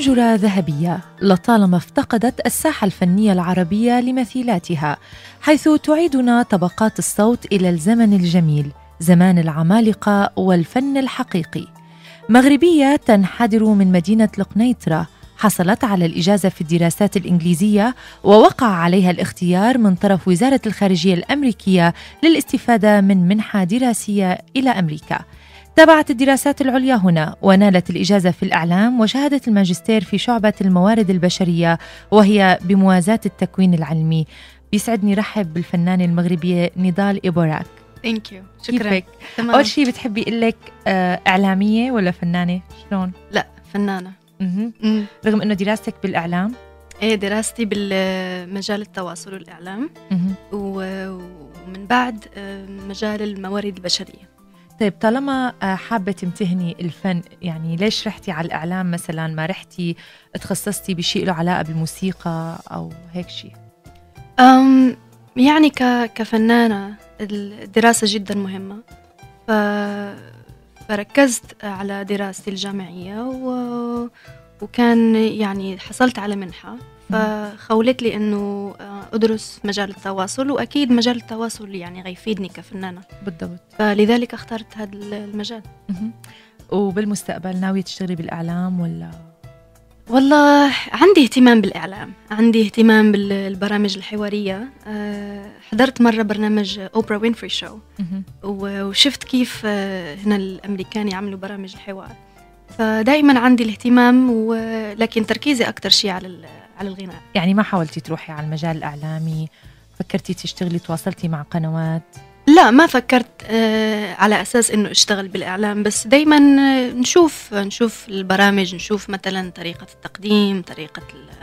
حنجرة ذهبية لطالما افتقدت الساحة الفنية العربية لمثيلاتها، حيث تعيدنا طبقات الصوت إلى الزمن الجميل، زمان العمالقة والفن الحقيقي. مغربية تنحدر من مدينة القنيطرة، حصلت على الإجازة في الدراسات الإنجليزية، ووقع عليها الاختيار من طرف وزارة الخارجية الأمريكية للاستفادة من منحة دراسية إلى أمريكا. تابعت الدراسات العليا هنا، ونالت الإجازة في الإعلام وشهادة الماجستير في شعبة الموارد البشرية، وهي بموازاة التكوين العلمي. بيسعدني رحب بالفنانة المغربية نضال إبوراك. ثانك يو، شكرا. كيفك؟ أول شيء بتحبي أقول لك إعلامية ولا فنانة؟ شلون؟ لا، فنانة. رغم إنه دراستك بالإعلام؟ إيه، دراستي بالمجال التواصل والإعلام، ومن بعد مجال الموارد البشرية. طيب، طالما حابة تمتهني الفن، يعني ليش رحتي على الإعلام مثلا؟ ما رحتي تخصصتي بشيء له علاقة بالموسيقى أو هيك شيء؟ يعني كفنانة الدراسة جدا مهمة، فركزت على دراستي الجامعية وكان يعني حصلت على منحة، فخولت لي إنه أدرس مجال التواصل، وأكيد مجال التواصل يعني غيفيدني كفنانة. بالضبط. فلذلك اخترت هذا المجال. وبالمستقبل ناوية تشتغلي بالإعلام ولا؟ والله عندي اهتمام بالإعلام، عندي اهتمام بالبرامج الحوارية. حضرت مرة برنامج أوبرا وينفري شو، وشفت كيف هنا الأمريكان يعملوا برامج الحوار، فدائما عندي الاهتمام، ولكن تركيزي أكتر شيء على الغناء. يعني ما حاولتي تروحي على المجال الإعلامي؟ فكرتي تشتغلي، تواصلتي مع قنوات؟ لا، ما فكرت على أساس إنه أشتغل بالإعلام، بس دايما نشوف البرامج، نشوف مثلا طريقة التقديم، طريقة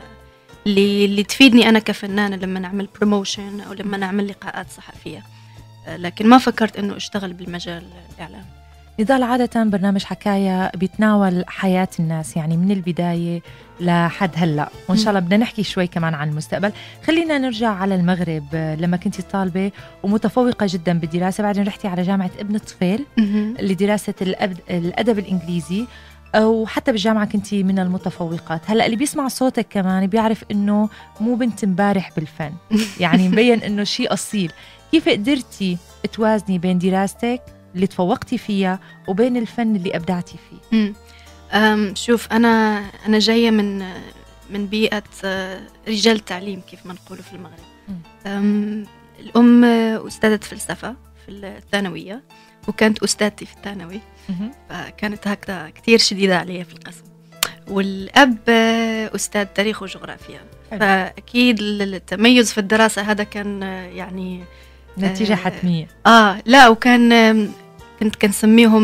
اللي تفيدني أنا كفنانة لما نعمل بروموشن أو لما نعمل لقاءات صحفية، لكن ما فكرت إنه أشتغل بالمجال الإعلام. نضال، عادة برنامج حكاية بيتناول حياة الناس، يعني من البداية لحد هلأ، وإن شاء الله بدنا نحكي شوي كمان عن المستقبل. خلينا نرجع على المغرب. لما كنتي طالبة ومتفوقة جدا بالدراسة، بعدين رحتي على جامعة ابن طفيل لدراسة الأدب الإنجليزي، وحتى بالجامعة كنتي من المتفوقات. هلأ اللي بيسمع صوتك كمان بيعرف إنه مو بنت مبارح بالفن، يعني مبين إنه شيء أصيل. كيف قدرتي توازني بين دراستك اللي تفوقتي فيها وبين الفن اللي أبدعتي فيه؟ شوف، أنا جاية من بيئة رجال تعليم، كيف ما نقوله في المغرب. الأم أستاذة فلسفة في الثانوية، وكانت أستاذتي في الثانوي، فكانت هكذا كتير شديدة عليها في القسم. والأب أستاذ تاريخ وجغرافيا، فأكيد التميز في الدراسة هذا كان يعني نتيجة حتمية. لا، وكان كنت كنسميهم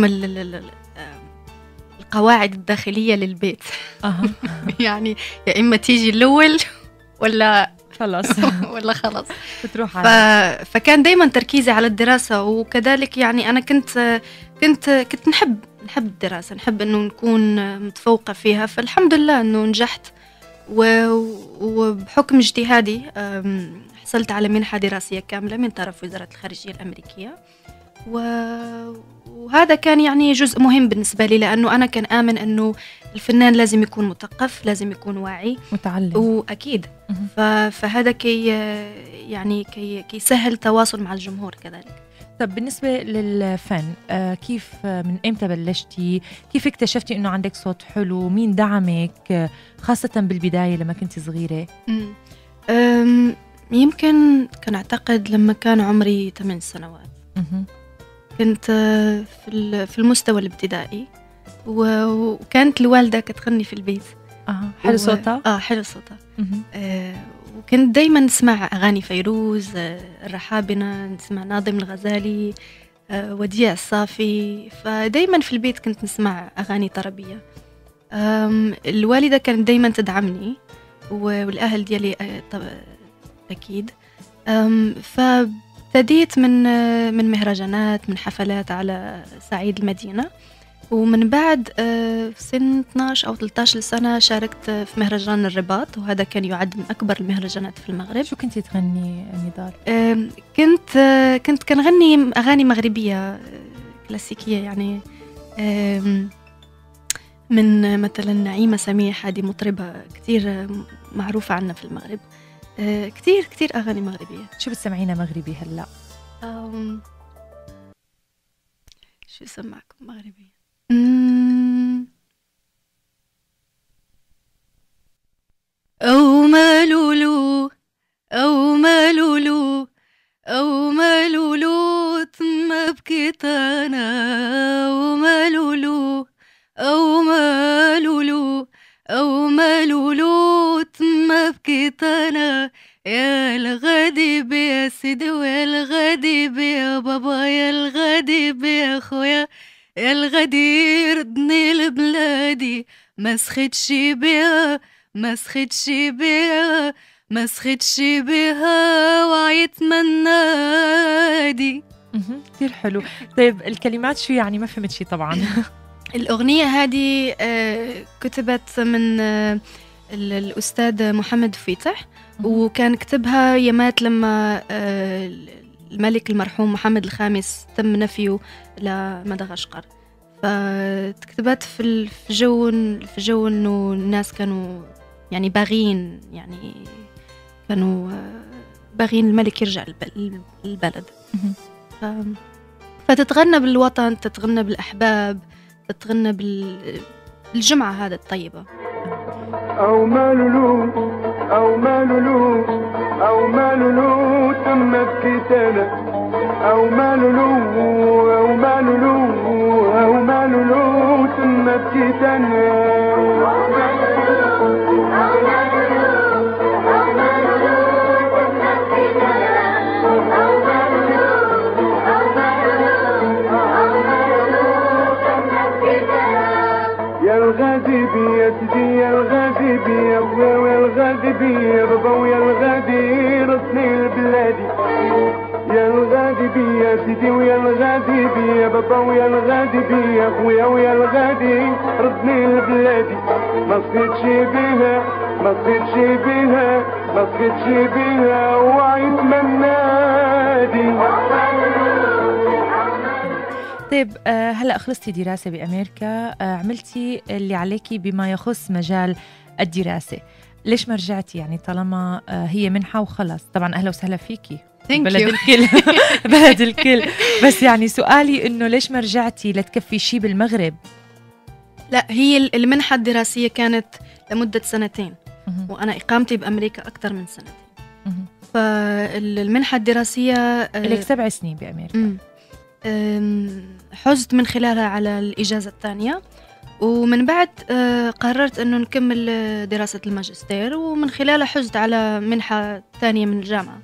القواعد الداخلية للبيت. يعني يا إما تيجي الأول ولا خلاص ولا خلاص بتروح فكان دايما تركيزي على الدراسة، وكذلك يعني أنا كنت نحب الدراسة، نحب إنه نكون متفوقة فيها، فالحمد لله إنه نجحت، وبحكم اجتهادي حصلت على منحة دراسية كاملة من طرف وزارة الخارجية الأمريكية، وهذا كان يعني جزء مهم بالنسبة لي، لأنه أنا كان آمن أنه الفنان لازم يكون مثقف، لازم يكون واعي متعلم، وأكيد فهذا كي يسهل التواصل مع الجمهور كذلك. طب بالنسبة للفن، كيف من إمتى بلشتي؟ كيف اكتشفتي أنه عندك صوت حلو؟ مين دعمك خاصة بالبداية لما كنت صغيرة؟ يمكن كان أعتقد لما كان عمري 8 سنوات. كنت في المستوى الابتدائي، وكانت الوالدة كتغني في البيت. حلو صوتها؟ حلو صوتها. وكنت دايما نسمع أغاني فيروز، الرحابنة، نسمع ناظم الغزالي، وديع الصافي، فدايما في البيت كنت نسمع أغاني طربية. الوالدة كانت دايما تدعمني، والأهل ديالي أكيد. فابتديت من مهرجانات، من حفلات على صعيد المدينة، ومن بعد في سن 12 أو 13 سنة شاركت في مهرجان الرباط، وهذا كان يعد من أكبر المهرجانات في المغرب. شو كنتي تغني نضال؟ كنت كنغني أغاني مغربية كلاسيكية، يعني من مثلا نعيمة سميح، هذه مطربة كتير معروفة عنا في المغرب. كتير كتير أغاني مغربية. شو بتسمعينا مغربي هلا؟ شو سمعكم مغربي؟ أو مالولو أو مالولو أو مالولو ثم بكيت أنا، أو مالولو أو مالولو أو مالولو ثم بكيت أنا، يا الغادي يا سيدي ويا الغادي يا بابا، يا الغادي يا خويا، يا الغادي ردني لبلادي، ما سخيتش بيها ما سخيتش بيها ما سخيتش بيها وعيت من نادي. كتير حلو. طيب الكلمات شو يعني؟ ما فهمت شي طبعا. الأغنية هذه كتبت من الأستاذ محمد فيتح، وكان كتبها يمات لما الملك المرحوم محمد الخامس تم نفيه لمدغشقر، فتكتبت في جو إنه الناس كانوا يعني باغين، يعني كانوا باغين الملك يرجع البلد. فتتغنى بالوطن، تتغنى بالأحباب، تتغنى بالجمعة هذا الطيبة. أو مالولو أو مالولو أو مالولو ثم بكيت أنا، أو مالولو أو مالولو أو مالولو ثم بكيت أنا. يا الغادي يا سيدي يا الغادي يا ابويا ويا الغادي يا بابا ويا الغادي ردني لبلادي، يا الغادي يا سيدي ويا الغادي يا بابا ويا الغادي يا اخويا ويا الغادي ردني لبلادي، ما سقيتش بيها ما سقيتش بيها ما سقيتش بيها وعيت من نادي. طيب هلأ خلصتي دراسة بأمريكا، عملتي اللي عليكي بما يخص مجال الدراسة، ليش ما رجعتي؟ يعني طالما هي منحة وخلص. طبعا أهلا وسهلا فيكي، بلد الكل. بلد الكل. بس يعني سؤالي إنه ليش ما رجعتي لتكفي شي بالمغرب؟ لا، هي المنحة الدراسية كانت لمدة 2 وأنا إقامتي بأمريكا أكثر من 2. فالمنحة الدراسية لك 7 سنين بأمريكا. حزت من خلالها على الإجازة الثانية، ومن بعد قررت أنه نكمل دراسة الماجستير، ومن خلالها حزت على منحة ثانية من الجامعة.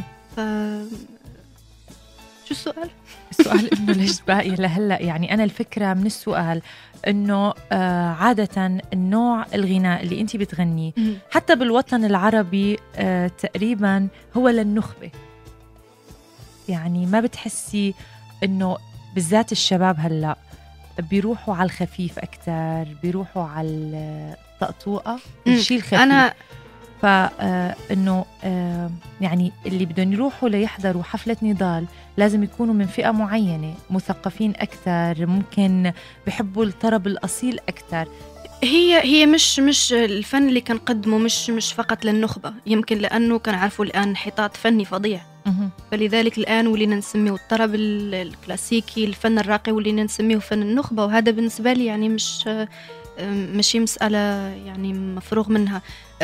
شو السؤال؟ السؤال إنه ليش باقية لهلأ؟ يعني أنا الفكرة من السؤال إنه عادة النوع الغناء اللي أنتي بتغنيه حتى بالوطن العربي تقريبا هو للنخبة. يعني ما بتحسي إنه بالذات الشباب هلأ بيروحوا على الخفيف أكتر، بيروحوا على الطقطوقة الشيء الخفيف؟ فإنه يعني اللي بدهم يروحوا ليحضروا حفلة نضال لازم يكونوا من فئة معينة، مثقفين أكتر، ممكن بيحبوا الطرب الأصيل أكتر. هي مش الفن اللي كان قدمه مش فقط للنخبة، يمكن لأنه كان عارفوا الآن انحطاط فني فظيع، فلذلك الآن ولينا نسميه الطرب الكلاسيكي، الفن الراقي ولينا نسميه فن النخبة. وهذا بالنسبة لي يعني مش مسألة يعني مفروغ منها.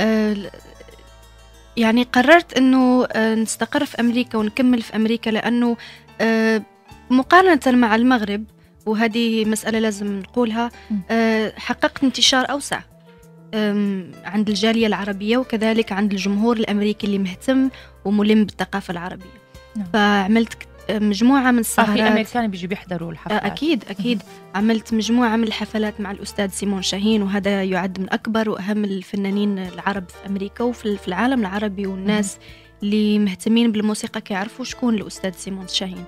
يعني قررت أنه نستقر في أمريكا ونكمل في أمريكا، لأنه مقارنة مع المغرب، وهذه مسألة لازم نقولها، حققت انتشار أوسع عند الجالية العربية، وكذلك عند الجمهور الأمريكي اللي مهتم وملم بالثقافة العربية. فعملت مجموعة من السهرات. في أمريكان بيجوا بيحضروا الحفلات. أكيد. عملت مجموعة من الحفلات مع الأستاذ سيمون شاهين، وهذا يعد من أكبر وأهم الفنانين العرب في أمريكا وفي العالم العربي، والناس اللي مهتمين بالموسيقى كيعرفوا شكون الأستاذ سيمون شاهين.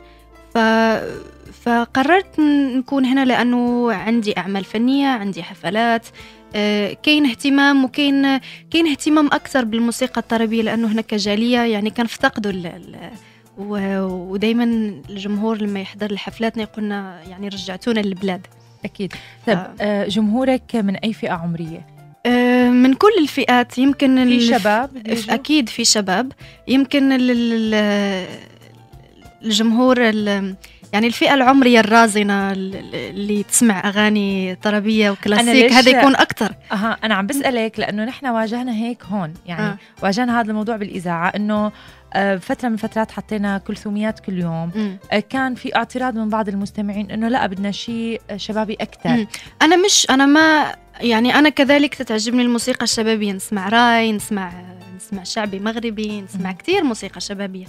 فقررت نكون هنا لأنه عندي أعمال فنية، عندي حفلات، كاين اهتمام، وكاين اهتمام أكثر بالموسيقى الطربية، لأنه هنا كجالية يعني كان افتقدوا ودايما الجمهور لما يحضر لحفلاتنا يقولنا يعني رجعتونا للبلاد. أكيد. طب جمهورك من أي فئة عمرية؟ من كل الفئات. يمكن في شباب أكيد في شباب. يمكن الجمهور يعني الفئة العمرية الرازنة اللي تسمع أغاني طربية وكلاسيك هذا يكون أكتر. أنا عم بسألك لأنه نحن واجهنا هيك هون يعني واجهنا هذا الموضوع بالإذاعة إنه فترة من فترات حطينا كلثوميات كل يوم. كان في اعتراض من بعض المستمعين إنه لا بدنا شيء شبابي أكتر. أنا ما يعني أنا كذلك تتعجبني الموسيقى الشبابية. نسمع راي، نسمع شعبي مغربي، نسمع كتير موسيقى شبابية.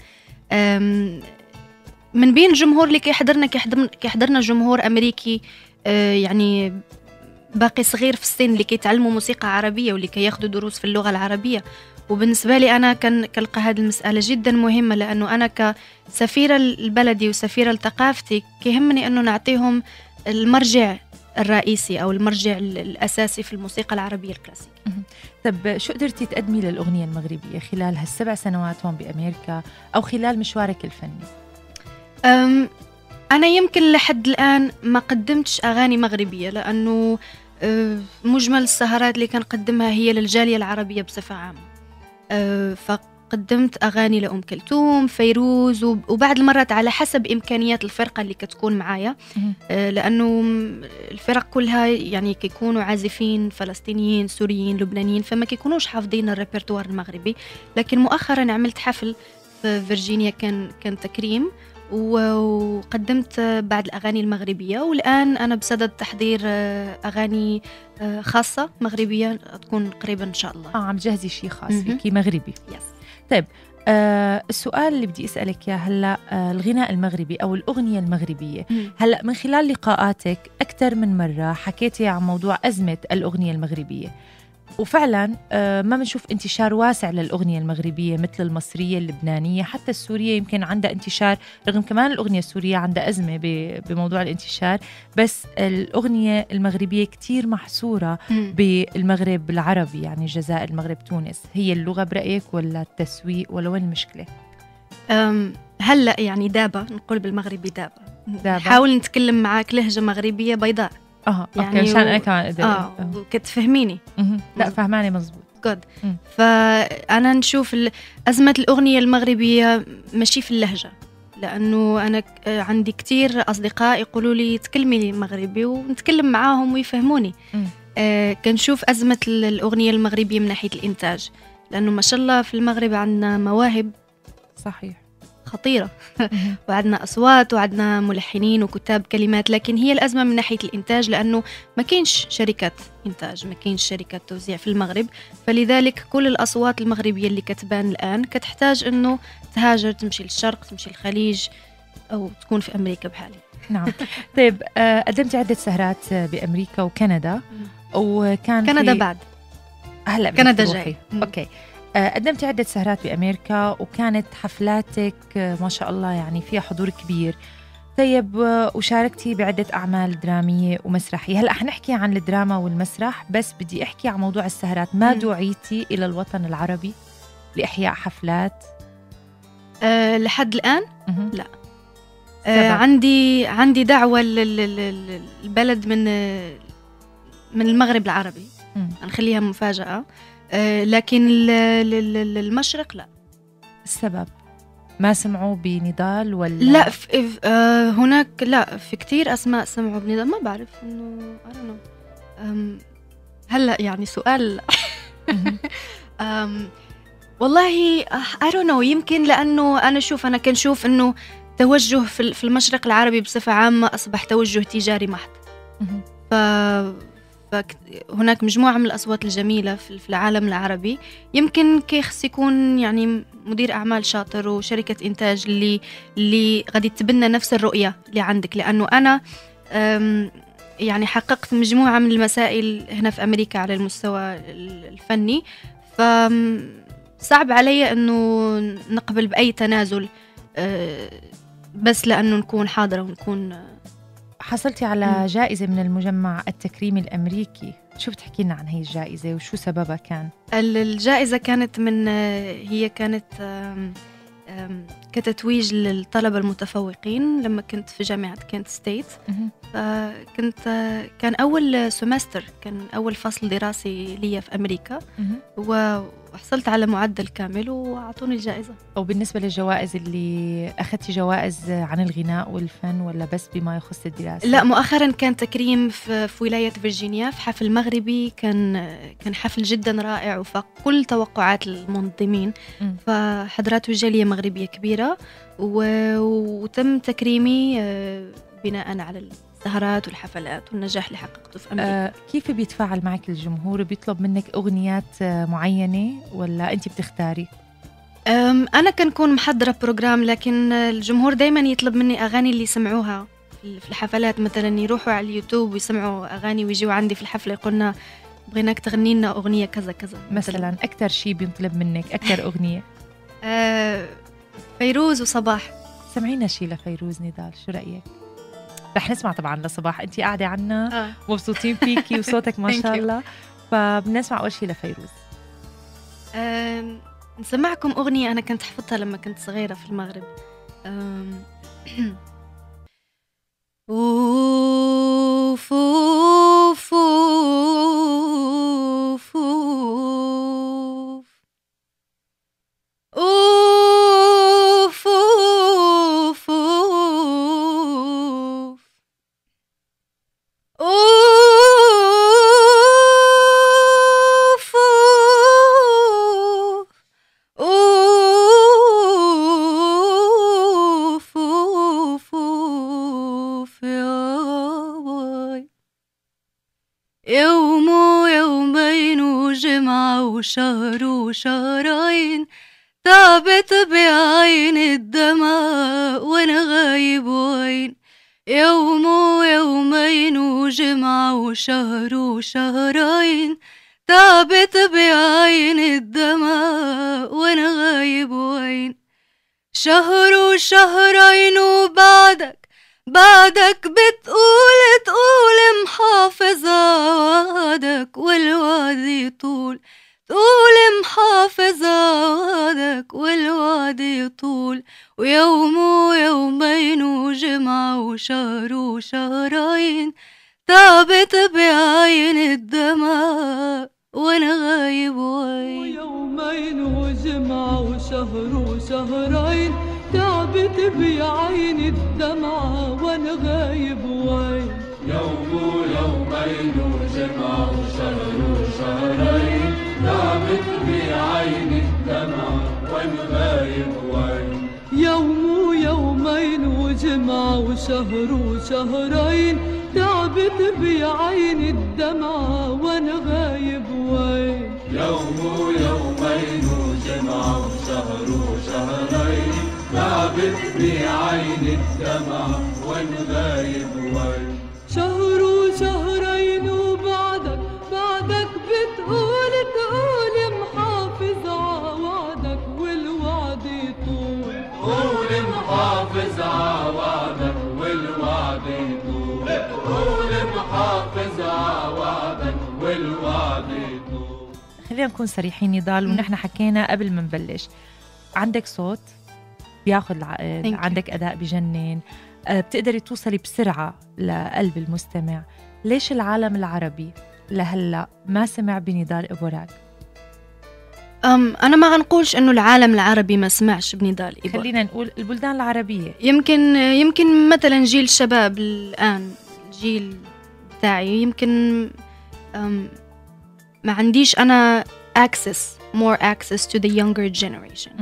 من بين الجمهور اللي كيحضرنا جمهور أمريكي يعني باقي صغير في السن اللي كيتعلموا موسيقى عربية واللي كياخدوا دروس في اللغة العربية. وبالنسبة لي أنا كنلقى هذه المسألة جدا مهمة، لأنه أنا كسفيرة البلدي وسفيرة لثقافتي كيهمني أنه نعطيهم المرجع الرئيسي أو المرجع الأساسي في الموسيقى العربية الكلاسيكية. طب شو قدرتي تقدمي للأغنية المغربية خلال هال7 سنوات هون بأمريكا أو خلال مشوارك الفني؟ أنا يمكن لحد الآن ما قدمتش أغاني مغربية، لأنه مجمل السهرات اللي كنقدمها هي للجالية العربية بصفة عامة. فقدمت أغاني لأم كلثوم، فيروز، وبعض المرات على حسب إمكانيات الفرقة اللي كتكون معايا، لأنه الفرق كلها يعني كيكونوا عازفين فلسطينيين، سوريين، لبنانيين، فما كيكونوش حافظين الريبرتوار المغربي. لكن مؤخرا عملت حفل في فيرجينيا كان تكريم، وقدمت بعض الأغاني المغربية، والآن أنا بصدد تحضير أغاني خاصة مغربية تكون قريبا إن شاء الله. عم جهزي شيء خاص فيكي مغربي؟ يس. طيب السؤال اللي بدي أسألك إياه هلأ، الغناء المغربي أو الأغنية المغربية، هلأ من خلال لقاءاتك أكثر من مرة حكيتي عن موضوع أزمة الأغنية المغربية، وفعلا ما بنشوف انتشار واسع للأغنية المغربية مثل المصرية، اللبنانية، حتى السورية يمكن عندها انتشار، رغم كمان الأغنية السورية عندها أزمة بموضوع الانتشار، بس الأغنية المغربية كتير محصورة بالمغرب العربي، يعني الجزائر، المغرب، تونس. هي اللغة برأيك ولا التسويق ولا وين المشكلة؟ هلأ يعني دابا نقول بالمغربي دابا حاول نتكلم معاك لهجة مغربية بيضاء. يعني اوكي عشان انا كمان اقدر كتفهميني. لا فهماني مزبوط. جود. فانا نشوف ازمه الاغنيه المغربيه ماشي في اللهجه، لانه انا عندي كتير اصدقاء يقولوا لي تكلمي لي مغربي ونتكلم معاهم ويفهموني. كنشوف ازمه الاغنيه المغربيه من ناحيه الانتاج، لانه ما شاء الله في المغرب عندنا مواهب صحيح خطيرة وعندنا أصوات وعندنا ملحنين وكتاب كلمات، لكن هي الأزمة من ناحية الإنتاج، لأنه ما كاينش شركات إنتاج، ما كاينش شركات توزيع في المغرب. فلذلك كل الأصوات المغربية اللي كتبان الآن كتحتاج أنه تهاجر، تمشي للشرق، تمشي للخليج، أو تكون في أمريكا بحالي. نعم. طيب قدمت عدة سهرات بأمريكا وكندا، وكان كندا بعد هلأ كندا جاي. أوكي. قدمت عدة سهرات بأمريكا، وكانت حفلاتك ما شاء الله يعني فيها حضور كبير. طيب وشاركتي بعدة أعمال درامية ومسرحية. هلأ حنحكي عن الدراما والمسرح، بس بدي أحكي عن موضوع السهرات. ما دعيتي إلى الوطن العربي لإحياء حفلات؟ لحد الآن لا. عندي دعوة للبلد من المغرب العربي، نخليها مفاجأة. لكن المشرق لا. السبب ما سمعوا بنضال ولا لا؟ هناك لا، في كتير أسماء سمعوا بنضال، ما بعرف إنه هلا يعني سؤال والله I don't know. يمكن لأنه أنا كنشوف إنه توجه في المشرق العربي بصفة عامة أصبح توجه تجاري محض. هناك مجموعة من الأصوات الجميلة في العالم العربي. يمكن كيخص يكون يعني مدير أعمال شاطر وشركة إنتاج اللي غادي تبنى نفس الرؤية اللي عندك، لأنه أنا يعني حققت مجموعة من المسائل هنا في أمريكا على المستوى الفني، فصعب علي أنه نقبل بأي تنازل بس لأنه نكون حاضرة ونكون. حصلتي على جائزة من المجمع التكريمي الأمريكي، شو بتحكي لنا عن هي الجائزة وشو سببها كان؟ الجائزة كانت كتتويج للطلبة المتفوقين لما كنت في جامعة كنت ستيت. كان أول سمستر، كان أول فصل دراسي لي في أمريكا، وحصلت على معدل كامل وأعطوني الجائزة. وبالنسبة للجوائز اللي أخذتي جوائز عن الغناء والفن ولا بس بما يخص الدراسة؟ لا، مؤخرا كان تكريم في ولاية فيرجينيا في حفل مغربي، كان حفل جدا رائع وفاق كل توقعات المنظمين. فحضرته جالية مغربية كبيرة، وتم تكريمي بناء على السهرات والحفلات والنجاح اللي حققته في أمريكا. كيف بيتفاعل معك الجمهور؟ بيطلب منك أغنيات معينة ولا أنت بتختاري؟ أنا كنكون محضرة بروجرام، لكن الجمهور دايما يطلب مني أغاني اللي يسمعوها في الحفلات. مثلا يروحوا على اليوتيوب ويسمعوا أغاني ويجوا عندي في الحفلة يقولنا بغيناك تغني لنا أغنية كذا كذا. مثلا أكتر شيء بينطلب منك، أكتر أغنية؟ فيروز وصباح. سمعينا شيء لفيروز نضال، شو رأيك؟ رح نسمع طبعا لصباح، أنتي قاعدة عنا مبسوطين فيكي وصوتك ما شاء الله، فبنسمع أول شيء لفيروز. نسمعكم أغنية أنا كنت حفظتها لما كنت صغيرة في المغرب. أوف أوف أوف أوف أوف أوف يوم ويومين وجمعة وشهر وشهرين، تعبت بعين الدمع وانا غايب وين. يوم ويومين وجمعة وشهر وشهرين، تعبت بعين الدمع وانا غايب وين. شهر وشهرين وبعدك تقول محافظ وعدك والوعد يطول، تقول محافظ وعدك والوعد يطول. ويوم ويومين وجمعة وشهر وشهرين، تعبت بعين الدمع وانا غايب وين. ويومين وجمعة وشهر وشهرين، تعبت بعين الدمع وانا غايب وين. يوم ويومين وجمعة وشهر وشهرين، تعبت بعين الدمع وانا غايب وين. يوم ويومين وجمعة وشهر وشهرين، تعبت بعين الدمع وانا غايب وين. يوم ويومين وجمعة وشهر وشهرين، تعبت بعين الدمع وانا غايب وين. شهر وشهرين وبعدك بتقول محافظ عوعدك والوعد يطول، قول محافظ عوعدك والوعد يطول، قول محافظ عوعدك والوعد يطول. خلينا نكون صريحين نضال، ونحن حكينا قبل ما نبلش، عندك صوت بياخد العقل، عندك أداء بجنن، بتقدري توصلي بسرعة لقلب المستمع. ليش العالم العربي لهلأ ما سمع بنضال إبوراق؟ أنا ما غنقولش إنه العالم العربي ما سمعش بنضال إبوراق، خلينا نقول البلدان العربية. يمكن مثلا جيل الشباب الآن، الجيل بتاعي، يمكن ما عنديش أنا more access to the younger generation.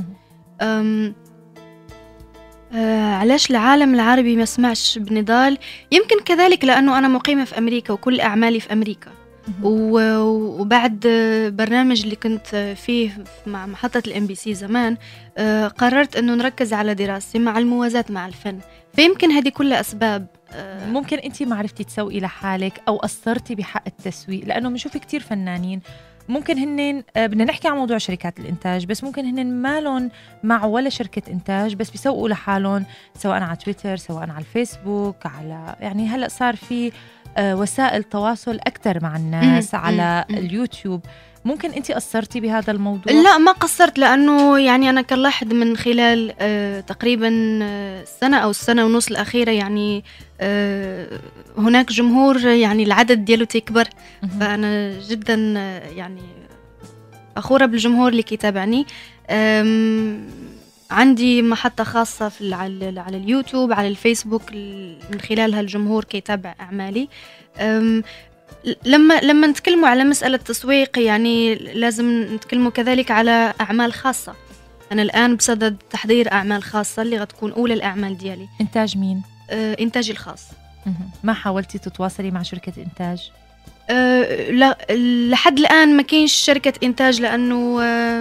علاش العالم العربي ما سمعش بنضال؟ يمكن كذلك لأنه أنا مقيمة في أمريكا وكل أعمالي في أمريكا، وبعد برنامج اللي كنت فيه مع محطة الMBC زمان، قررت أنه نركز على دراستي مع الموازاة مع الفن. فيمكن هذه كل أسباب. ممكن أنتي ما عرفتي تسوقي لحالك أو قصرتي بحق التسويق، لأنه بنشوف كتير فنانين ممكن هنن بدنا نحكي عن موضوع شركات الإنتاج، بس ممكن هنن مالهم مع ولا شركة إنتاج، بس بيسوقوا لحالهم سواء على تويتر سواء على الفيسبوك، على يعني هلأ صار في وسائل تواصل أكتر مع الناس على اليوتيوب. ممكن أنت قصرتي بهذا الموضوع؟ لا ما قصرت، لأنه يعني أنا كنلاحظ من خلال تقريبا السنة أو السنة ونص الأخيرة يعني هناك جمهور يعني العدد ديالو تكبر. فأنا جدا يعني فخورة بالجمهور اللي كيتابعني. عندي محطة خاصة على اليوتيوب، على الفيسبوك، من خلالها الجمهور كيتابع أعمالي. لما نتكلموا على مسألة تسويق يعني لازم نتكلموا كذلك على أعمال خاصة. أنا الآن بصدد تحضير أعمال خاصة اللي غتكون أولى الأعمال ديالي. إنتاج مين؟ إنتاجي الخاص. ما حاولتي تتواصلي مع شركة إنتاج؟ لا، لحد الآن ما كاينش شركة إنتاج، لأنه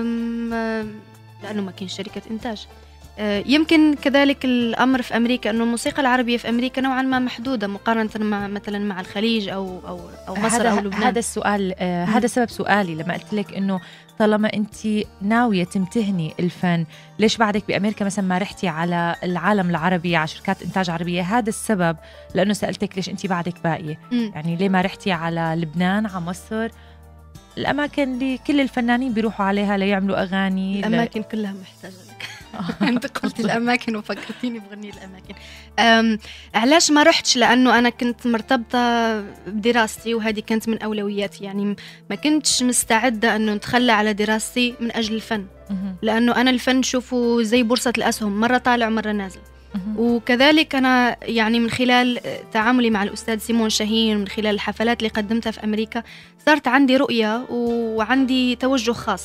ما كاينش شركة إنتاج. يمكن كذلك الأمر في أمريكا، أنه الموسيقى العربية في أمريكا نوعا ما محدودة مقارنة مع مثلا مع الخليج أو مصر أو لبنان. هذا السؤال هذا سبب سؤالي لما قلت لك إنه طالما أنت ناوية تمتهني الفن، ليش بعدك بأمريكا مثلا ما رحتي على العالم العربي على شركات إنتاج عربية؟ هذا السبب لأنه سألتك ليش أنت بعدك باقية. يعني ليه ما رحتي على لبنان، على مصر، الأماكن اللي كل الفنانين بيروحوا عليها ليعملوا أغاني؟ الأماكن كلها محتاجة لك. أنت قلتي الأماكن وفكرتيني بغني الأماكن. علاش ما رحتش؟ لأنه أنا كنت مرتبطة بدراستي وهذه كانت من أولوياتي. يعني ما كنتش مستعدة أنه نتخلى على دراستي من أجل الفن، لأنه أنا الفن شوفه زي بورصة الأسهم، مرة طالع ومرة نازل. وكذلك أنا يعني من خلال تعاملي مع الأستاذ سيمون شاهين، من خلال الحفلات اللي قدمتها في أمريكا، صارت عندي رؤية وعندي توجه خاص.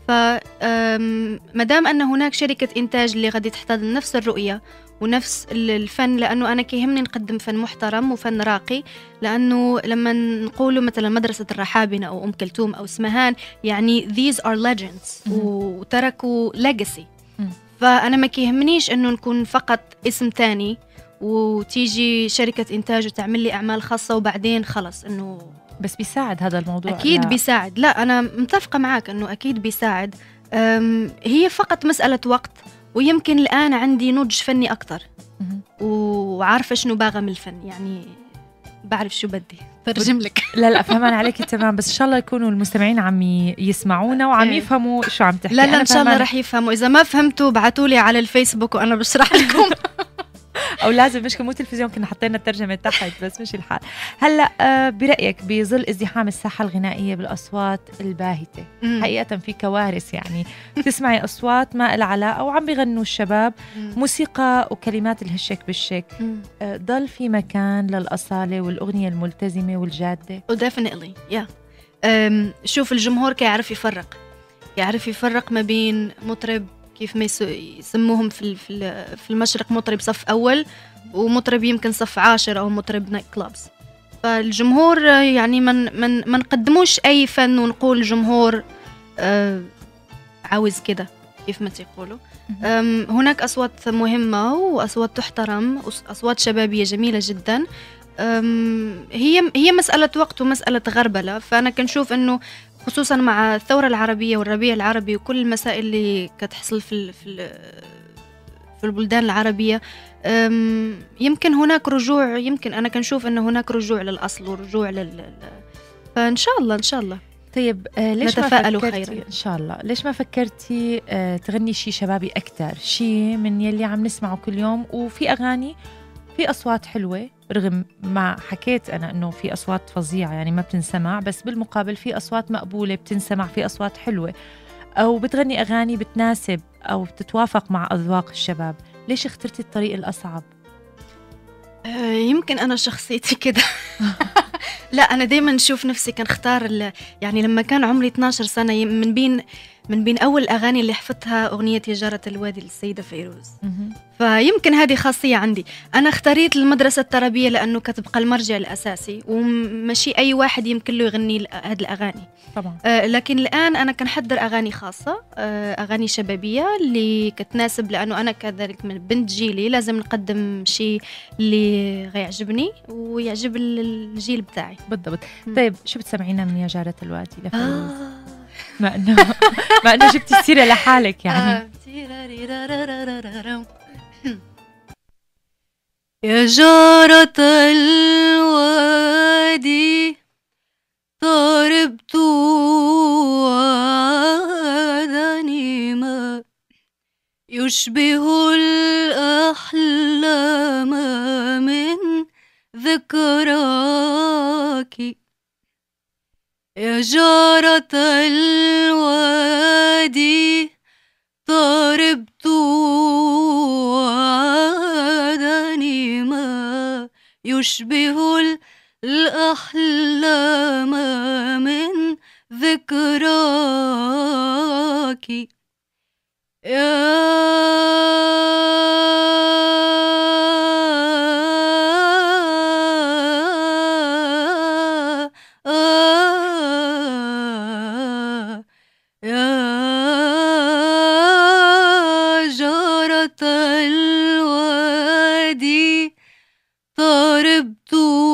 فمدام أن هناك شركة إنتاج اللي غادي تحتضن نفس الرؤية ونفس الفن، لأنه أنا كيهمني نقدم فن محترم وفن راقي. لأنه لما نقولوا مثلا مدرسة الرحابنة أو أم كلثوم أو اسمهان، يعني these are legends وتركوا legacy. فأنا ما كيهمنيش أنه نكون فقط اسم تاني وتيجي شركة إنتاج وتعمل لي أعمال خاصة وبعدين خلص إنه. بس بيساعد هذا الموضوع؟ أكيد لا. بيساعد. لا أنا متفقة معك أنه أكيد بيساعد. هي فقط مسألة وقت، ويمكن الآن عندي نضج فني أكتر وعارفة شنو باغة من الفن، يعني بعرف شو بدي ترجم لك. لا فهمان عليكي تمام، بس إن شاء الله يكونوا المستمعين عم يسمعونا وعم يفهموا شو عم تحكي. لا إن شاء الله رح يفهموا. إذا ما فهمتوا بعتولي على الفيسبوك وأنا بشرح لكم. أو لازم، مش مو تلفزيون، كنا حطينا الترجمة تحت، بس مش الحال. هلأ برأيك بظل ازدحام الساحة الغنائية بالأصوات الباهتة، حقيقة في كوارث، يعني تسمعي أصوات ما إلها علاقة وعم بيغنوا الشباب موسيقى وكلمات الهشك بالشك، ضل في مكان للأصالة والأغنية الملتزمة والجادة؟ definitely شوف الجمهور كيعرف يفرق ما بين مطرب كيف ما يسموهم في المشرق مطرب صف أول ومطرب يمكن صف 10 أو مطرب نايت كلابز. فالجمهور يعني ما نقدموش أي فن ونقول الجمهور عاوز كده كيف ما تقولوا. هناك أصوات مهمة وأصوات تحترم، أصوات شبابية جميلة جدا. هي مسألة وقت ومسألة غربلة. فأنا كنشوف أنه خصوصا مع الثورة العربية والربيع العربي وكل المسائل اللي كتحصل في البلدان العربية، يمكن هناك رجوع، يمكن أنا كنشوف أنه هناك رجوع للأصل ورجوع فإن شاء الله طيب ليش ما فكرتي خيرا إن شاء الله، ليش ما فكرتي تغني شي شبابي أكتر، شي من يلي عم نسمعه كل يوم؟ وفي أغاني في أصوات حلوة، رغم ما حكيت أنا أنه في أصوات فظيعة يعني ما بتنسمع، بس بالمقابل في أصوات مقبولة بتنسمع، في أصوات حلوة، أو بتغني أغاني بتناسب أو بتتوافق مع أذواق الشباب. ليش اخترتي الطريق الأصعب؟ يمكن أنا شخصيتي كده. لا أنا دايما نشوف نفسي كان اختار يعني لما كان عمري 12 سنة من بين أول الأغاني اللي حفظتها أغنية يا جارة الوادي للسيدة فيروز. فيمكن هذه خاصية عندي. أنا اختاريت المدرسة التربية لأنه كتبقى المرجع الأساسي، ومشي أي واحد يمكن له يغني هذه الأغاني طبعا. لكن الآن أنا كنحضر أغاني خاصة، أغاني شبابية اللي كتناسب، لأنه أنا كذلك من بنت جيلي لازم نقدم شيء اللي غيعجبني ويعجب الجيل بتاعي. بالضبط. طيب شو بتسمعينا من يا جارة الوادي لفيروز؟ ما أنه جبتي السيرة لحالك يعني. يا جارة الوادي طربت وعادني ما يشبه الأحلام من ذكراك يا جارة الوادي طربت وعادني ما يشبه الأحلام من ذكراك يا جارة الوادي طربت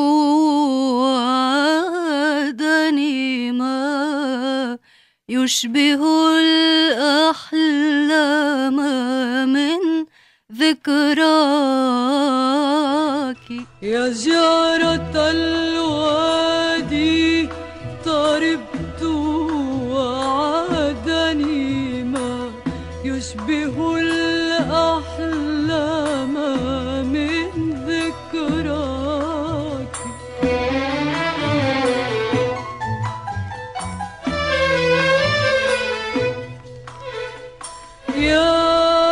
وعادني ما يشبه الأحلام من ذكراك يا جارة الوادي طربت وعادني ما يشبه الأحلام من ذكراك يا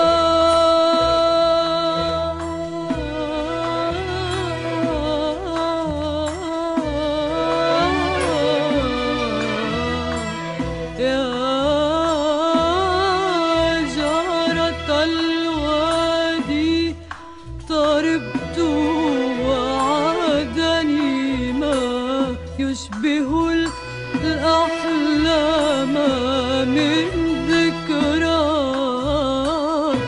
جارة الوادي طربت وعادني ما يشبه الأحلام من ذكراك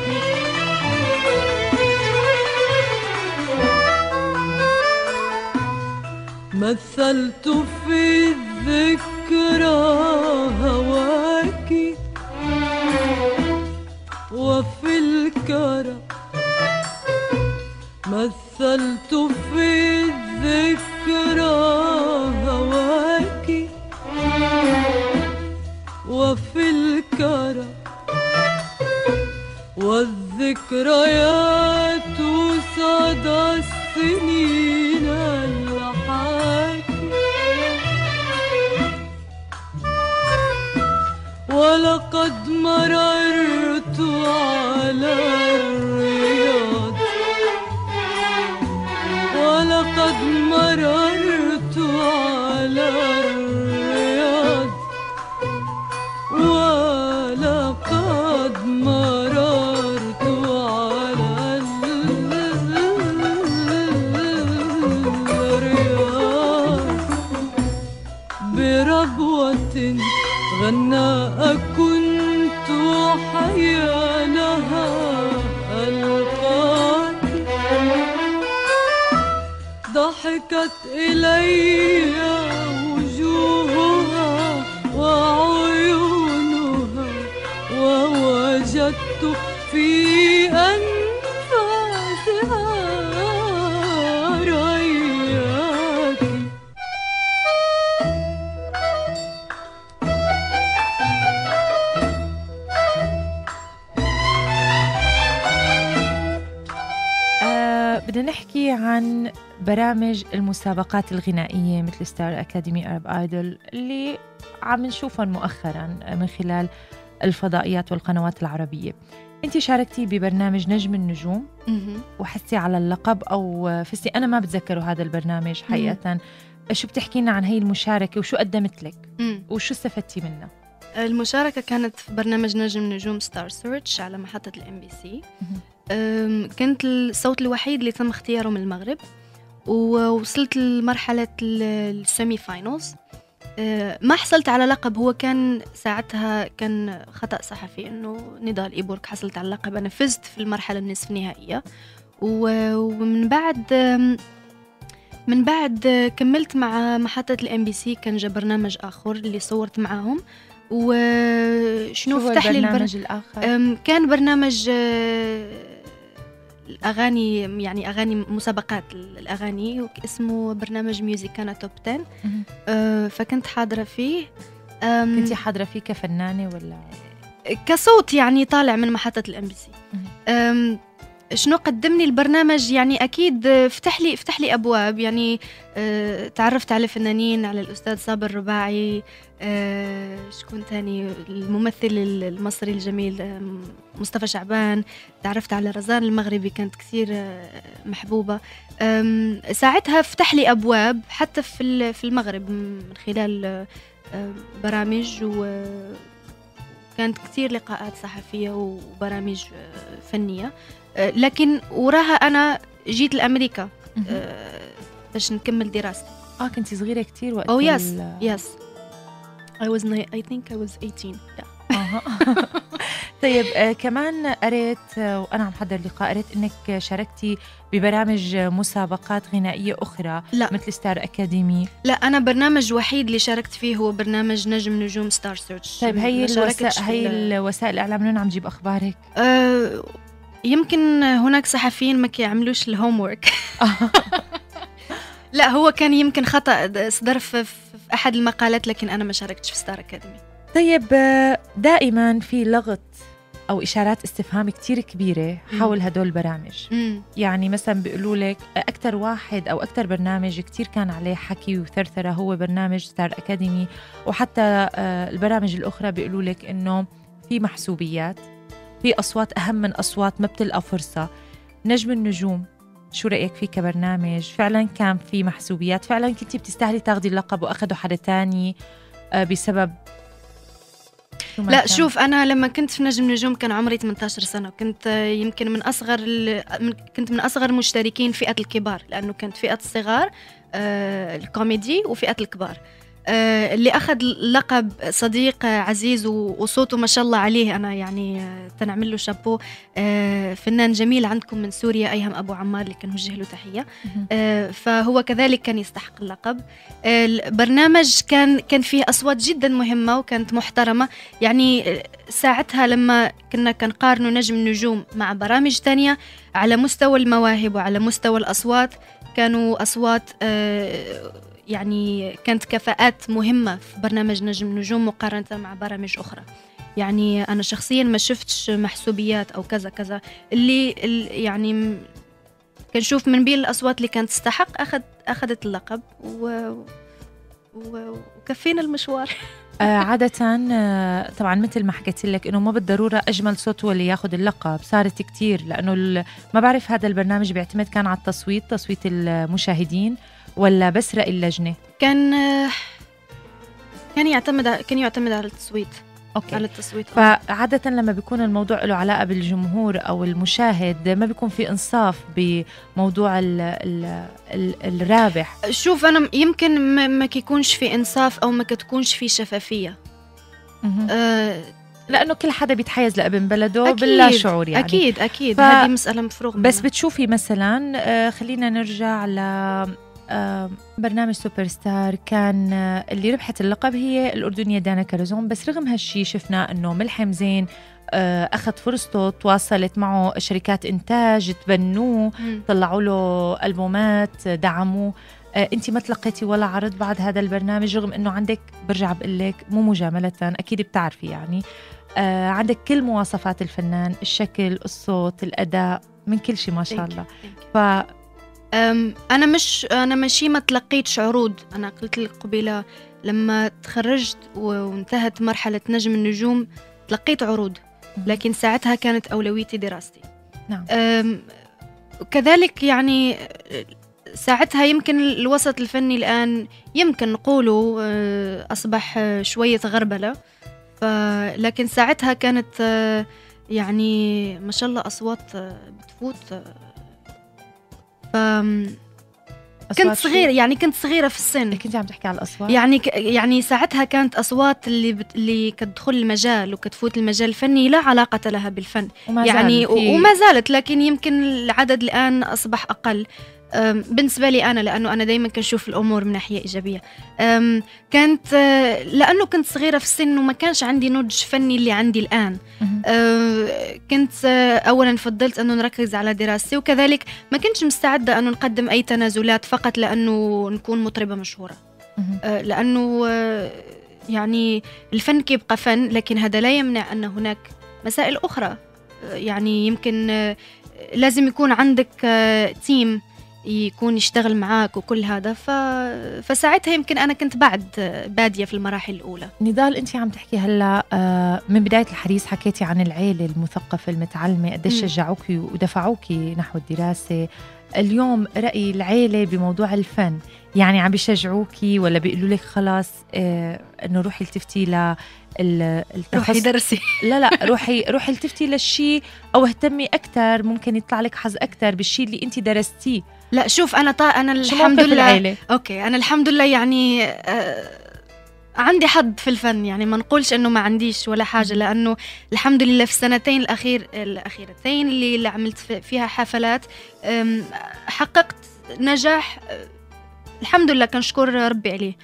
مثلت في الذكرى هواك وفي الكرى مثلت في الذكرى هواك وفي الكرى والذكريات صدى السنين الحاكي ولقد مررت على الرياض ولقد مررت على الرياض ولقد مررت على الرياض بربوة غناء كنت حيانها ألقاك ضحكت إلي وجوهها وعيونها ووجدت في أنفاسها رياك بدنا نحكي عن برامج المسابقات الغنائية مثل ستار أكاديمي أرب آيدول اللي عم نشوفهم مؤخرا من خلال الفضائيات والقنوات العربية. أنت شاركتي ببرنامج نجم النجوم وحسي على اللقب أو فزتي، أنا ما بتذكره هذا البرنامج حقيقة. شو بتحكينا عن هاي المشاركة وشو قدمت لك وشو استفدتي منها؟ المشاركة كانت في برنامج نجم نجوم ستار سيرش على محطة الMBC. كنت الصوت الوحيد اللي تم اختياره من المغرب، ووصلت لمرحلة السيمي فاينلز. ما حصلت على لقب، هو كان ساعتها كان خطأ صحفي انه نضال إيبورغ حصلت على اللقب. انا فزت في المرحلة النصف نهائية، ومن بعد كملت مع محطة الMBC. كان جا برنامج آخر اللي صورت معاهم، وشنو فتح لي البرنامج الآخر؟ كان برنامج الأغاني، يعني أغاني مسابقات الأغاني، اسمه برنامج ميوزيكانا توب 10. فكنت حاضرة فيه. كنتي حاضرة فيه كفنانة ولا كصوت يعني طالع من محطة الMBC؟ شنو قدمني البرنامج؟ يعني أكيد فتح لي أبواب. يعني تعرفت على فنانين، على الأستاذ صابر الرباعي، شكون تاني، الممثل المصري الجميل مصطفى شعبان، تعرفت على رزان المغربي، كانت كثير محبوبة. ساعتها فتح لي أبواب حتى في المغرب من خلال برامج، وكانت كثير لقاءات صحفية وبرامج فنية. لكن وراها أنا جيت لأمريكا باش نكمل دراستي. كنتي صغيرة كتير وقت yes I think I was 18. طيب كمان قريت وأنا عم حضر لقاء، قريت إنك شاركتي ببرامج مسابقات غنائية أخرى. لا. مثل ستار أكاديمي. لا، أنا برنامج وحيد اللي شاركت فيه هو برنامج نجم نجوم ستار سيرش. طيب هي الوسائل الإعلام من عم جيب أخبارك؟ يمكن هناك صحفيين ما كيعملوش الهومورك. لا، هو كان يمكن خطأ صدر في أحد المقالات، لكن أنا ما شاركتش في ستار أكاديمي. طيب دائما في لغط أو إشارات استفهام كتير كبيرة حول هدول البرامج. يعني مثلا بيقولوا لك أكتر واحد أو أكتر برنامج كتير كان عليه حكي وثرثرة هو برنامج ستار أكاديمي، وحتى البرامج الأخرى بيقولوا لك إنه في محسوبيات، في أصوات أهم من أصوات ما بتلقى فرصة. نجم النجوم، شو رأيك فيه كبرنامج؟ فعلا كان في محسوبيات؟ فعلا كنتي بتستاهلي تاخدي اللقب وأخده حدا تاني بسبب؟ لا، شوف، أنا لما كنت في نجم النجوم كان عمري 18 سنة، وكنت يمكن كنت من أصغر مشتركين فئة الكبار، لأنه كانت فئة الصغار الكوميدي وفئة الكبار. اللي أخذ لقب صديق عزيز وصوته ما شاء الله عليه، أنا يعني تنعمل له شابو، فنان جميل عندكم من سوريا، أيهم أبو عمار، اللي كان وجه له تحية. فهو كذلك كان يستحق اللقب. البرنامج كان فيه أصوات جدا مهمة وكانت محترمة. يعني ساعتها لما كنا كنقارنوا نجم النجوم مع برامج تانية على مستوى المواهب وعلى مستوى الأصوات، كانوا أصوات يعني كانت كفاءات مهمة في برنامج نجم النجوم مقارنة مع برامج أخرى. يعني أنا شخصيا ما شفتش محسوبيات أو كذا كذا. اللي يعني كنشوف من بين الأصوات اللي كانت تستحق أخذت اللقب وكفينا المشوار. عادة طبعا مثل ما حكيت لك إنه ما بالضرورة أجمل صوت هو اللي ياخد اللقب، صارت كتير، لأنه ما بعرف هذا البرنامج بيعتمد كان على تصويت المشاهدين ولا بس رأي اللجنة؟ كان يعتمد على التصويت. أوكي. على التصويت. فعادة لما بيكون الموضوع له علاقة بالجمهور أو المشاهد ما بيكون في إنصاف بموضوع الرابح. شوف، أنا يمكن ما كيكونش في إنصاف أو ما كتكونش في شفافية. لأنه كل حدا بيتحيز لابن بلده باللا شعور يعني. أكيد هذه مسألة مفروغ منها. بس بتشوفي مثلا خلينا نرجع برنامج سوبر ستار، كان اللي ربحت اللقب هي الأردنية دانا كارزون، بس رغم هالشي شفنا أنه ملحم زين أخذ فرصته، تواصلت معه شركات إنتاج، تبنوه، طلعوا له ألبومات، دعموه. أنت ما تلقيتي ولا عرض بعد هذا البرنامج، رغم أنه عندك، برجع بقلك مو مجاملة، أكيد بتعرفي يعني عندك كل مواصفات الفنان، الشكل، الصوت، الأداء، من كل شيء ما شاء الله. أنا ماشي ما تلقيتش عروض. أنا قلت لك قبيلة لما تخرجت وانتهت مرحلة نجم النجوم تلقيت عروض، لكن ساعتها كانت أولويتي دراستي. نعم. كذلك يعني ساعتها يمكن الوسط الفني الآن يمكن نقوله أصبح شوية غربلة، لكن ساعتها كانت يعني ما شاء الله أصوات بتفوت. كنت صغيرة، يعني كنت صغيرة في السن. كنت عم تحكي على الأصوات يعني ساعتها كانت أصوات اللي كتدخل المجال وكتفوت المجال الفني لا علاقة لها بالفن يعني، وما زالت، لكن يمكن العدد الآن أصبح أقل. بالنسبة لي أنا، لأنه أنا دايما كنشوف الأمور من ناحية إيجابية. كانت لأنه كنت صغيرة في السن وما كانش عندي نضج فني اللي عندي الآن. كنت أولا فضلت أنه نركز على دراستي، وكذلك ما كنتش مستعدة أنه نقدم أي تنازلات فقط لأنه نكون مطربة مشهورة. لأنه يعني الفن كيبقى فن، لكن هذا لا يمنع أن هناك مسائل أخرى. يعني يمكن لازم يكون عندك تيم يكون يشتغل معاك وكل هذا. فساعتها يمكن أنا كنت بعد بادية في المراحل الأولى. نضال، أنت عم تحكي هلأ من بداية الحديث حكيتي عن العيلة المثقفة المتعلمة قديش شجعوكي ودفعوكي نحو الدراسة. اليوم رأي العيلة بموضوع الفن، يعني عم بيشجعوكي ولا بيقولوا لك خلاص إنه روحي التفتي روحي درسي؟ لا روحي التفتي للشيء أو اهتمي أكتر، ممكن يطلع لك حظ أكتر بالشيء اللي أنت درستيه. لا شوف، أنا الحمد لله العيلة. أوكي، أنا الحمد لله يعني عندي حظ في الفن، يعني ما نقولش إنه ما عنديش ولا حاجة، لأنه الحمد لله في السنتين الأخيرتين اللي عملت فيها حفلات حققت نجاح الحمد لله، كنشكر ربي عليه.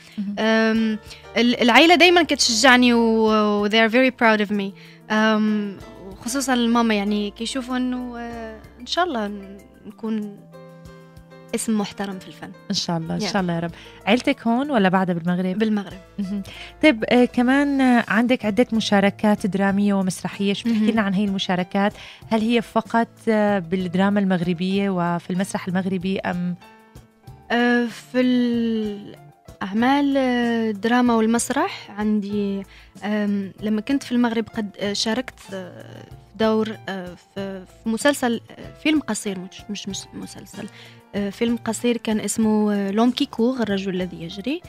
العائلة دايما كتشجعني و they are very proud of me. خصوصا الماما، يعني كيشوفوا إنه إن شاء الله نكون اسم محترم في الفن إن شاء الله. إن شاء الله يا رب. عيلتك هون ولا بعدها بالمغرب؟ بالمغرب. طيب كمان عندك عدة مشاركات درامية ومسرحية، شو بتحكي لنا عن هي المشاركات؟ هل هي فقط بالدراما المغربية وفي المسرح المغربي أم في الأعمال الدراما والمسرح؟ عندي لما كنت في المغرب قد شاركت في دور في مسلسل فيلم قصير، مش مسلسل، فيلم قصير كان اسمه لوم كي كور، الرجل الذي يجري.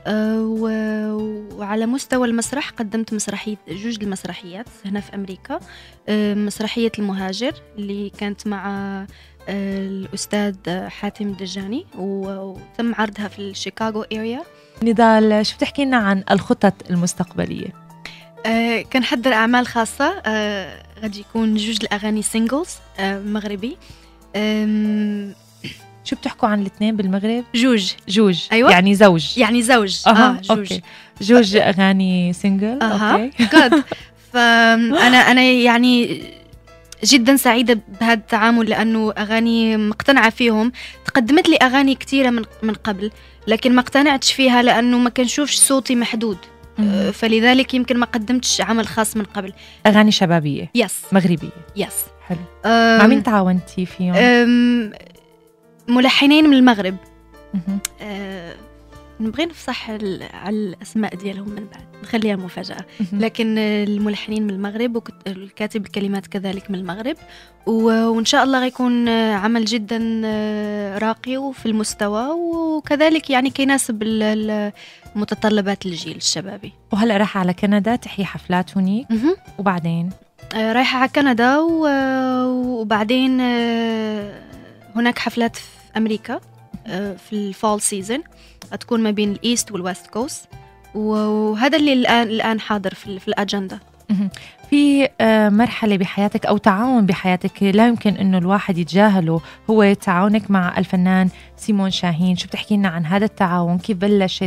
وعلى مستوى المسرح قدمت جوج المسرحيات هنا في أمريكا. مسرحية المهاجر اللي كانت مع الأستاذ حاتم الدجاني، وتم عرضها في الشيكاغو إيريا. نضال، شو بتحكي لنا عن الخطط المستقبلية؟ كنحضر أعمال خاصة، غادي يكون جوج الأغاني سينجلز مغربي. شو بتحكوا عن الاثنين بالمغرب؟ جوج. أيوة. يعني زوج جوج. أوكي. جوج أغاني سينجل. أوكي جود. فأنا يعني جدا سعيدة بهذا التعامل، لأنه أغاني مقتنعة فيهم. تقدمت لي أغاني كتيرة من قبل، لكن ما اقتنعتش فيها لأنه ما كنشوفش صوتي محدود. فلذلك يمكن ما قدمتش عمل خاص من قبل. أغاني شبابية مغربية. حلو. مع مين تعاونتي فيهم؟ ملحنين من المغرب. نبغي نفصح على الأسماء ديالهم من بعد، نخليها مفاجأة. لكن الملحنين من المغرب والكاتب الكلمات كذلك من المغرب، وإن شاء الله غيكون عمل جدا راقي وفي المستوى، وكذلك يعني كيناسب متطلبات الجيل الشبابي. وهلأ رايحة على كندا تحيي حفلات هناك، وبعدين رايحة على كندا وبعدين هناك حفلات في أمريكا في الفول سيزن، هتكون ما بين الإيست والويست كوست، وهذا اللي الآن حاضر في الأجندة. في مرحلة بحياتك أو تعاون بحياتك لا يمكن أنه الواحد يتجاهله، هو تعاونك مع الفنان سيمون شاهين. شو بتحكي لنا عن هذا التعاون؟ كيف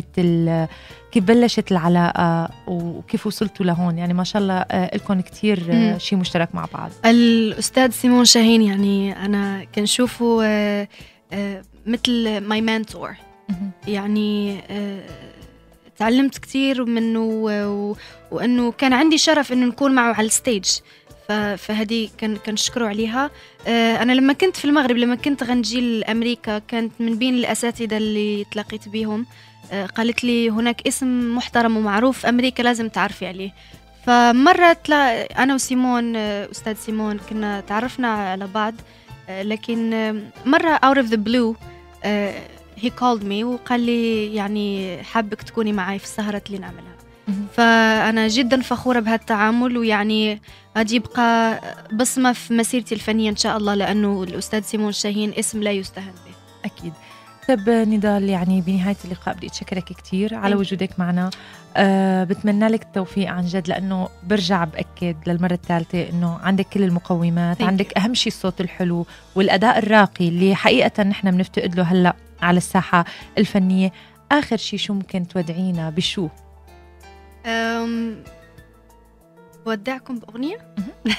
بلشت العلاقة وكيف وصلتوا لهون؟ يعني ما شاء الله لكم كتير شيء مشترك مع بعض. الأستاذ سيمون شاهين يعني أنا كنشوفه مثل ماي منتور، يعني تعلمت كتير منه، وأنه كان عندي شرف أنه نكون معه على الستيج. فهذه كنشكره عليها. أنا لما كنت في المغرب، لما كنت غنجي لأمريكا، كانت من بين الأساتذة اللي تلاقيت بيهم قالت لي هناك اسم محترم ومعروف في أمريكا لازم تعرفي عليه. فمرة أنا وسيمون، أستاذ سيمون، كنا تعرفنا على بعض، لكن مرة out of the blue he called me وقال لي يعني حابك تكوني معي في السهرة اللي نعملها. فأنا جدا فخورة بهذا التعامل، ويعني غادي يبقى بصمة في مسيرتي الفنية إن شاء الله، لأنه الأستاذ سيمون شاهين اسم لا يستهان به. أكيد. طيب نضال، يعني بنهاية اللقاء بدي أتشكرك كتير على وجودك معنا. بتمنى لك التوفيق عن جد، لأنه برجع بأكد للمرة الثالثة أنه عندك كل المقومات، عندك أهم شيء الصوت الحلو والأداء الراقي اللي حقيقة نحن بنفتقد له هلأ على الساحة الفنية. آخر شيء شو ممكن تودعينا بشو؟ بودعكم بأغنية.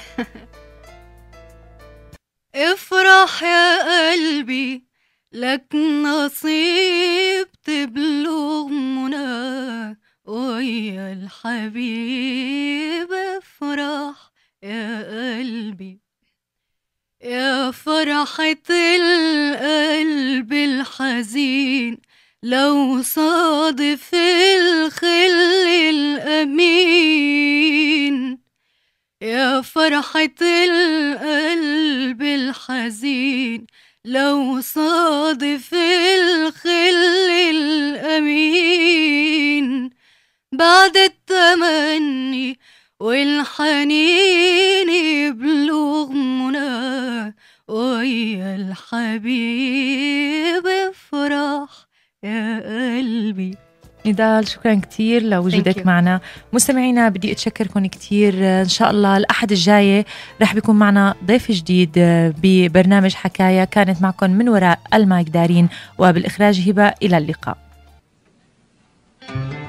افرح يا قلبي لك نصيب تبلغ منى ويا الحبيب. افرح يا قلبي يا فرحة القلب الحزين، لو صادف الخل الأمين. يا فرحة القلب الحزين، لو صادف الخل الأمين. بعد التمني والحنين يبلغ منى ويا الحبيب. افرح يا قلبي. نضال، شكرا كتير لوجودك معنا. مستمعينا بدي أتشكركم كتير. إن شاء الله الأحد الجاي رح بيكون معنا ضيف جديد ببرنامج حكاية. كانت معكم من وراء المايك دارين، وبالإخراج هبة. إلى اللقاء.